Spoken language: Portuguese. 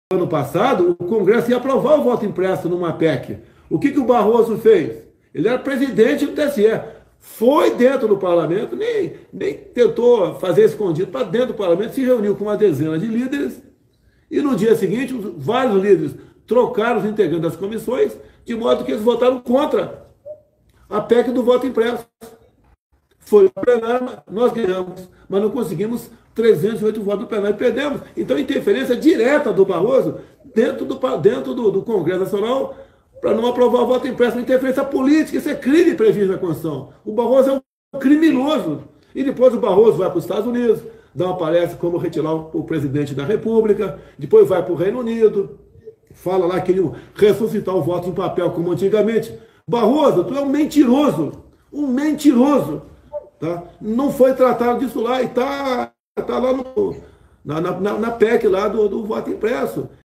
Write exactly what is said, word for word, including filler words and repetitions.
ano passado, o Congresso ia aprovar o voto impresso numa P E C. O que, que o Barroso fez? Ele era presidente do T S E. Foi dentro do parlamento, nem, nem tentou fazer escondido, para dentro do parlamento, se reuniu com uma dezena de líderes, e no dia seguinte, vários líderes trocaram os integrantes das comissões, de modo que eles votaram contra a P E C do voto impresso. Foi para o plenário, nós ganhamos, mas não conseguimos trezentos e oito votos no plenário e perdemos. Então, interferência direta do Barroso dentro do, dentro do, do Congresso Nacional para não aprovar o voto impresso. Interferência política, isso é crime previsto na Constituição. O Barroso é um criminoso. E depois o Barroso vai para os Estados Unidos, dá uma palestra como retirar o presidente da República, depois vai para o Reino Unido, fala lá que ele ressuscitar o voto em papel como antigamente. Barroso, tu é um mentiroso, um mentiroso. Tá? Não foi tratado disso lá e está tá lá no, na, na, na P E C lá do, do voto impresso.